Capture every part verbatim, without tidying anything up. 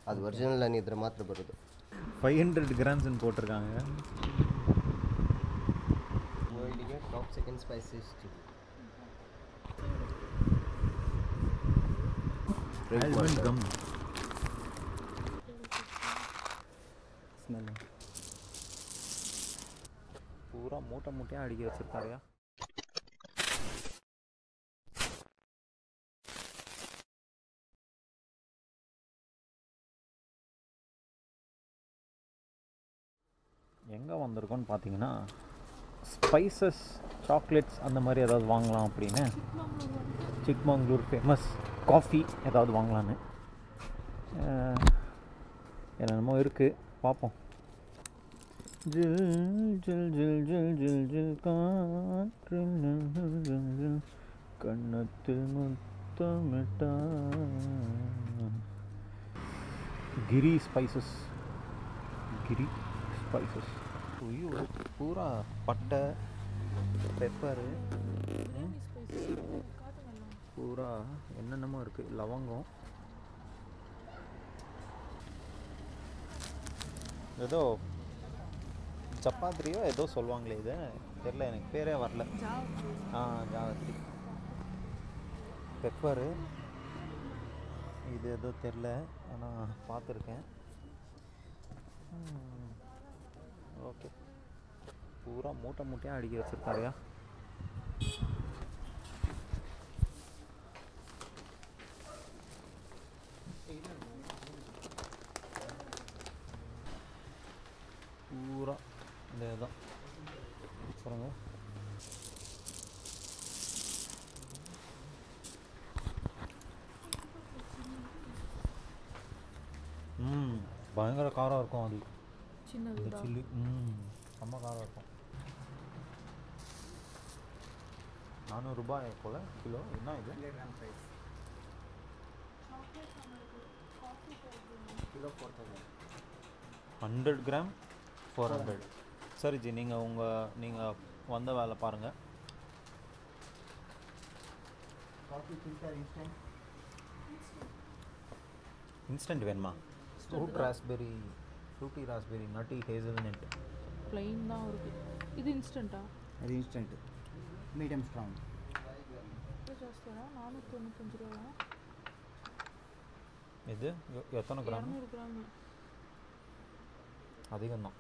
அது original honey இதில் மாத்திரம் வருது. ஃபைவ் ஹண்ட்ரட் கிராம்ஸ்ன்னு போட்டிருக்காங்க. வேர்ல்டுக்கே டாப் செகண்ட் ஸ்பைசஸ் கம் ஸ்மெல் பூரா மூட்டை மூட்டையாக அடிக்க வச்சுருக்காருயா. எங்கே வந்திருக்கோன்னு பார்த்தீங்கன்னா ஸ்பைசஸ் சாக்லேட்ஸ் அந்த மாதிரி ஏதாவது வாங்கலாம் அப்படின்னு. சிக்மங்களூர் ஃபேமஸ் காஃபி ஏதாவது வாங்கலான்னு என்னென்னமோ இருக்குது, பார்ப்போம். ஜில் ஜில் ஜில் ஜில் ஜில் ஜில் காற்று கண்ணத்தில் முத்தமிட்டா. கிரி ஸ்பைசஸ், கிரி ஸ்பைசஸ். ஐயோ, பூரா பட்டை பெப்பரு பூரா என்னென்னமோ இருக்குது. லவங்கம் ஏதோ சப்பாத்திரியோ ஏதோ சொல்லுவாங்களே, இது தெரில, எனக்கு பேரே வரல. ஆ ஜாவத்ரி. பெப்பரு இது ஏதோ தெரில, ஆனால் பார்த்துருக்கேன். ஓகே, பூரா மூட்டை மூட்டையாக அடிக்க வச்சுருக்காருயா. பூரா இந்த இதுதான் சொல்லுங்க. ம் பயங்கர காரம் இருக்கும் அது, இந்த சில்லி. ம் செம்ம காரம் இருக்கும். நானூறுரூபாய் போல் கிலோ. என்ன இது? Kilo four thousand hundred gram four hundred. சரி ஜி, நீங்கள் உங்கள் நீங்கள் வந்த வேலை பாருங்கள். காஃபி ஃபில்டர் இன்ஸ்டன்ட் இன்ஸ்டன்ட் வேணுமா? Fruit raspberry, fruity raspberry, nutty, hazelnut. Plain தான் இருக்குது. இது இன்ஸ்டண்ட்டா? அது இன்ஸ்டன்ட் மீடியம் ஸ்ட்ராங். ஜாஸ்தியா? நானூற்றி தொண்ணூத்தஞ்சு ரூபா. இது எத்தனை கிராம்? இரநூறு கிராம். அதிகம்தான்.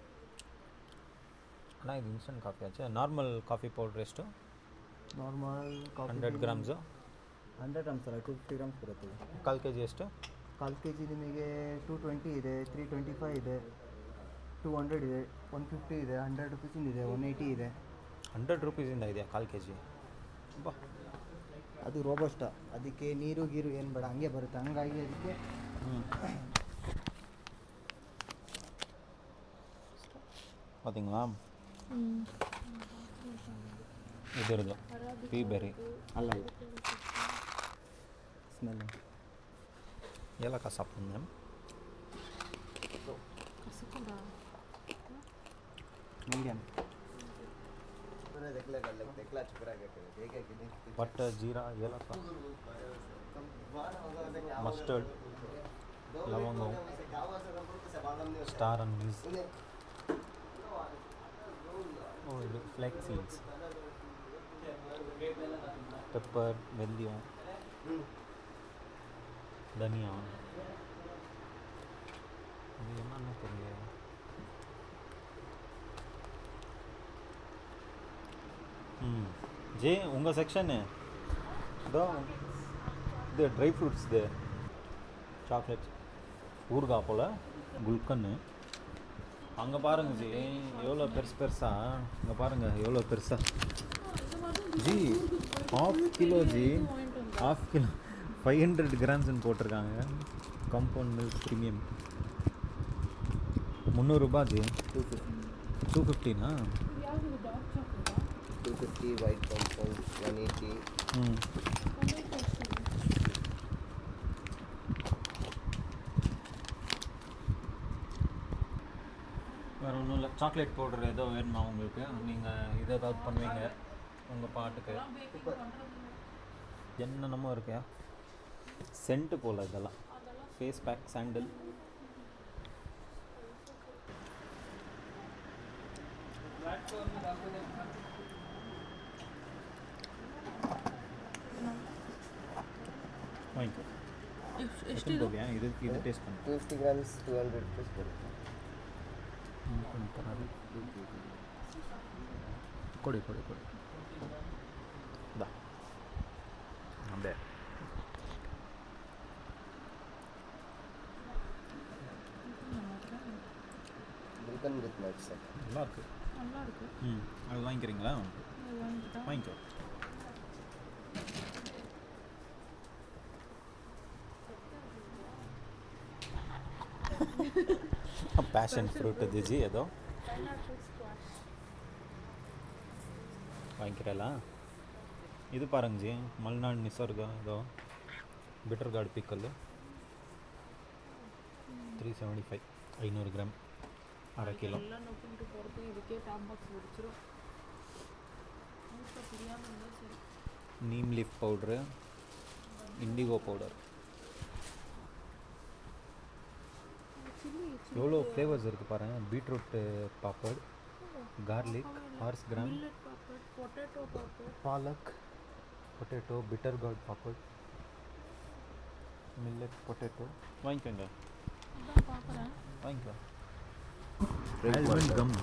ஆனால் இது ಇನ್ಸ್ಟಂಟ್ ಕಾಫಿ ಆಚೆ. ನಾರ್ಮಲ್ ಕಾಫಿ ಪೌಡರ್ ಎಷ್ಟು? Normal coffee hundred grams hundred grams ಅಲ್ಲ, ಟು ಫಿಫ್ಟಿ ಗ್ರಾಮ್ಸ್ ಬರುತ್ತೆ. ಕಾಲು ಕೆ ಜಿ ಎಷ್ಟು? ಕಾಲು ಕೆ ಜಿ ನಿಮಗೆ ಟೂ ಟ್ವೆಂಟಿ ಇದೆ, ತ್ರೀ ಟ್ವೆಂಟಿ ಫೈವ್ ಇದೆ, ಟೂ ಹಂಡ್ರೆಡ್ ಇದೆ, ಒನ್ ಫಿಫ್ಟಿ ಇದೆ, ಹಂಡ್ರೆಡ್ ರುಪೀಸಿಂದ ಇದೆ, ಒನ್ ಏಯ್ಟಿ ಇದೆ. ಹಂಡ್ರೆಡ್ ರುಪೀಸಿಂದ ಇದೆಯಾ ಕಾಲು ಕೆ ಜಿ? ಬಾ, ಅದು ರೋಬಸ್ಟ, ಅದಕ್ಕೆ ನೀರು ಗೀರು ಏನು ಬೇಡ, ಹಂಗೆ ಬರುತ್ತೆ. ಹಂಗಾಗಿ ಅದಕ್ಕೆ பார்த்தீங்களா இது இருக்கு பீபெரி ಅಲ್ಲ ಇದು ಸ್ಮೆಲ್ ஏலக்காய் சாப்பிடுங்க. மீடியம் பட்டை, ஜீரா, ஏலக்காய், மஸ்டர்ட், லவங்கம், ஸ்டார் அனீஸ், ஓ இது ஃப்ளெக்ஸ் சீட்ஸ், பெப்பர், வெந்தயம், தனியா. இது என்னன்னு தெரியல. ம் ஜே உங்கள் செக்ஷனு இதோ இது ட்ரை ஃப்ரூட்ஸ், இது சாக்லேட்ஸ், ஊறுகாய் போல், குல்கன்னு. அங்கே பாருங்க ஜி எவ்வளோ பெருசு பெருசாக, இங்கே பாருங்கள் எவ்வளோ பெருசாக. Ji half kilo ji half kilo five hundred கிராம்ஸ்ன்னு போட்டிருக்காங்க. காம்பவுண்ட் மில்க் ப்ரீமியம் முந்நூறுரூபா ஜி. ಟೂ ಫಿಫ್ಟಿ டூ ஃபிஃப்டினா two fifty white compound one eighty. ம் வேறு ஒன்றும் இல்லை. சாக்லேட் பவுடர் ஏதோ வேணுமா உங்களுக்கு? நீங்கள் இதை ஏதாவது பண்ணுவீங்க உங்கள் பாட்டுக்கு? என்னென்னமோ இருக்கா சென்ட்டு போல் இதெல்லாம். ஃபேஸ் பேக் சாண்டில். ವಾಂಕೋ ಎಷ್ಟು ಇದು ಇದು ಇದು ಟೇಸ್ಟ್ ಮಾಡಿ two fifty grams two hundred rupees ಬರುತ್ತೆ. ಕೊಡಿ ಕೊಡಿ ಕೊಡಿ ದಾ ಅದೇ Vulcan with nuts. நல்லா இருக்கு. நல்லா இருக்கு. ம் அது வாங்கிக்கிறீங்களா? வாங்கிட்டா வாங்கிக்கோ. ಪ್ಯಾಷನ್ ಫ್ರೂಟ್ ದಿಜಿ ಅದು ವಾಂಕಿರಲ್ಲ ಇದು ಪಾರಂಜಿ ಮಲ್ನಾಡ್ ನಿಸರ್ಗ ಇದು bitter gourd pickle three seventy five ಐನೂರು ಗ್ರಾಮ್ ಅரை kilo neem leaf powder indigo powder எவ்வளோ ஃப்ளேவர்ஸ் இருக்குது பாருங்கள். Beetroot papad, garlic, horse gram, palak, potato, bitter gourd papad, millet potato. வாங்கிக்கோங்க வாங்கிக்கோ. ஆல்மண்ட் கம்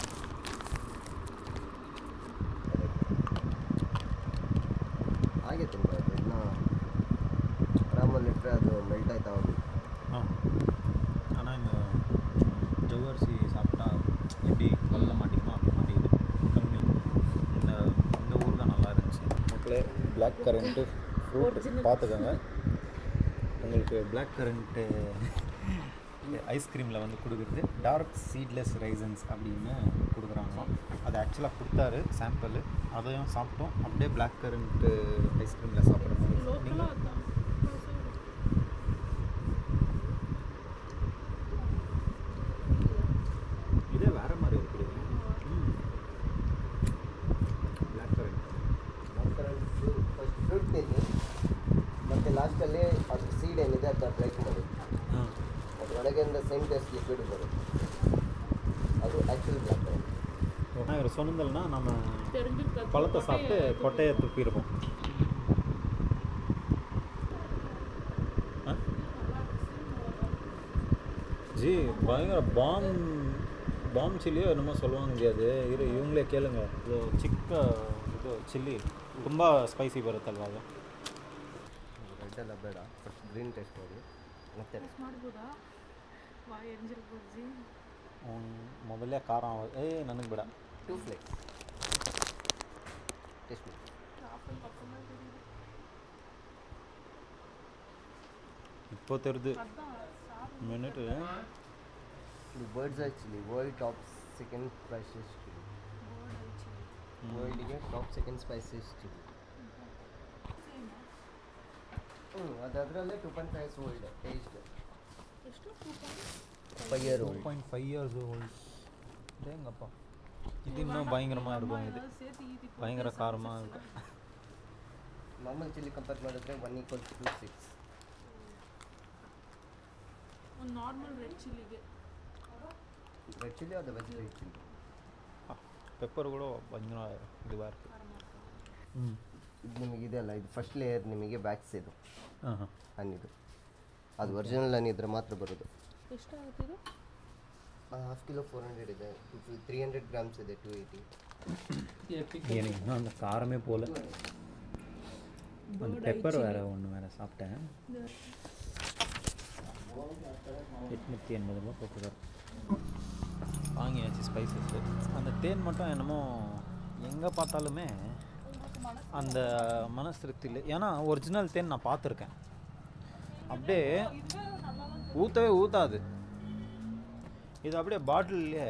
ಹಾಗೆ ತುಂಬ ಇದೆ ಇನ್ನೂ ಆರಾಮಲ್ಲಿ ಇಟ್ಟರೆ ಅದು ಮೆಲ್ಟ್ ಆಯ್ತಾ ಹೋಗುತ್ತೆ. ಹಾಂ ஆனால் இந்த ஜவ்வரிசி சாப்பிட்டா எப்படி கல்ல மாட்டிக்குமோ அப்படி மாட்டிக்குது கம்மி. இந்த இந்த ஊர் தான் நல்லா இருந்துச்சு மக்களே. பிளாக் கரண்ட்டு ஃப்ரூட் பார்த்துக்கோங்க. உங்களுக்கு பிளாக் கரண்ட்டு ஐஸ்கிரீமில் வந்து கொடுக்குறது டார்க் சீட்லெஸ் ரைசன்ஸ் அப்படின்னு கொடுக்குறாங்களாம். அது ஆக்சுவலாக கொடுத்தாரு சாம்பிள், அதையும் சாப்பிட்டோம். அப்படியே பிளாக் கரண்ட்டு ஐஸ்கிரீமில் சாப்பிட்ற மாதிரி நீங்கள் இதே வேறு மாதிரி இருக்குது. ம் black currant black currant first fruit ತಿನ್ನಿ, ಮತ್ತು ಲಾಸ್ಟಲ್ಲಿ ಅದು ಸೀಡ್ ಏನಿದೆ ಅದನ್ನ ಬ್ರೇಕ್ ಮಾಡಿ ಹಾಂ ಅದರೊಳಗಿಂದ ಸೇಮ್ ಟೇಸ್ಟ್ ಲಿಕ್ವಿಡ್ ಬರುತ್ತೆ. அது ஆக்சுவல் பிளாக் கரண்ட். நான் இவர் சொன்னதில்னா நம்ம பழத்தை சாப்பிட்டு கொட்டையை துப்பியிருப்போம். ஜி பயங்கர பாம் பாம் ಚಿಲ್ಲಿಯೋ என்னமோ சொல்லுவாங்க ಜಿ. ಅದು ಇರು ಇವಂಗ್ಲೇ ಕೇಳುங்க. ಇದು ಚಿಕ್ಕ ಇದು ಚಿಲ್ಲಿ ತುಂಬ ಸ್ಪೈಸಿ ಬರುತ್ತಲ್ವ ಅದು. ರೆಡ್ ಎಲ್ಲ ಬೇಡ, ಫಸ್ಟ್ ಗ್ರೀನ್ ಟೇಸ್ಟ್ ಮಾಡಿ ಮತ್ತೆ ಮಾಡ್ಬೋದಾ? ಬಾಯಿ ಎಂಜಿರ್ಬೋದು ಜಿ. ಮೊದಲೇ ಖಾರ ಏ ನನಗೆ ಬೇಡ. ಟೂ ಫ್ಲೇಕ್ಸ್ ಟೇಸ್ಟ್ ಮಾಡಿ. ಇಪ್ಪತ್ತೆರಡು ಮಿನಿಟ್. ಇದು bird's eye chilli, world top second spices chilli. ವರ್ಲ್ಡಿಗೆ ಟಾಪ್ ಸೆಕೆಂಡ್ ಸ್ಪೈಸಸ್ ಚಿಲ್ಲಿ. ಹ್ಞೂ ಅದು ಅದರಲ್ಲೇ two point five years old taste. ಎಷ್ಟು? Five year two old point five years old. தேங்கப்பா இது இன்னும் பயங்கரமாக இருக்கும். இது பயங்கர காரமாக இருக்கும். ನಾರ್ಮಲ್ ಚಿಲ್ಲಿ ಕಂಪೇರ್ ಮಾಡಿದ್ರೆ ಒನ್ ಈಕ್ವಲ್ ಟು ಸಿಕ್ಸ್. ಒಂದು ನಾರ್ಮಲ್ ರೆಡ್ ಚಿಲ್ಲಿಗೆ ರೆಡ್ ಚಿಲ್ಲಿ ಅದು ವೆಜ್ ರೆಡ್ ಚಿಲ್ಲಿ. ಪೆಪ್ಪರ್ ಕೂಡ ಭಯಂಕರ ಇದುವಾರ. ಹ್ಞೂ ಇದು ನಿಮಗೆ ಇದೆಯಲ್ಲ, ಇದು ಫಸ್ಟ್ ಲೇಯರ್ ನಿಮಗೆ ಬ್ಯಾಕ್ಸ್ ಇದು ಹಾಂ ಹಾಂ ಹಣ್ಣಿದು. ಅದು ಒರಿಜಿನಲ್ ಹಣ್ಣು ಇದ್ರೆ ಮಾತ್ರ ಬರೋದು. ಎಷ್ಟಾಗುತ್ತೆ ಇದು? ಹಾಫ್ ಕಿಲೋ ಫೋರ್ ಹಂಡ್ರೆಡ್ ಇದೆ, ಟು ತ್ರೀ ಹಂಡ್ರೆಡ್ ಗ್ರಾಮ್ಸ್ ಇದೆ ಟು ಏಯ್ಟಿ. எனக்கு இன்னும் அந்த காரமே போல. அந்த பெப்பர் வேறு ஒன்று வேறு சாப்பிட்டேன். எட்நூற்றி எண்பது ரூபா போட்டுக்கார் வாங்கியாச்சு ஸ்பைசஸ். அந்த தேன் மட்டும் என்னமோ எங்கே பார்த்தாலுமே அந்த மனசு திருப்தியில். ஏன்னா ஒரிஜினல் தேன் நான் பார்த்துருக்கேன், அப்படியே ஊற்றவே ஊற்றாது. இது அப்படியே பாட்டில்லையே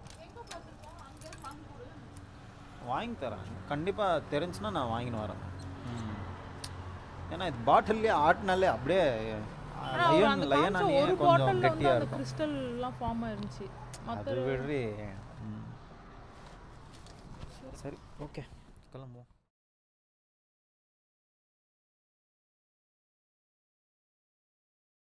வாங்கி தரேன். கண்டிப்பாக தெரிஞ்சுன்னா நான் வாங்கின்னு வரேன். ம் ஏன்னா இது பாட்டில்லையே ஆட்டினாலே அப்படியே லயன் லயனானியே கொஞ்சம் கெட்டியாக இருக்கும். கிறிஸ்டல்லாம் ஃபார்ம் ஆயிருந்துச்சு. அது விடுறி. சரி ஓகே கிளம்புவோம்.